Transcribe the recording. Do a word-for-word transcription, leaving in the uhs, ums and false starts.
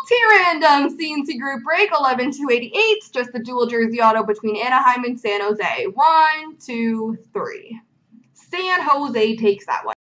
T-Random C and C Group Break eleven two eighty-eight, just the dual jersey auto between Anaheim and San Jose. One, two, three. San Jose takes that one.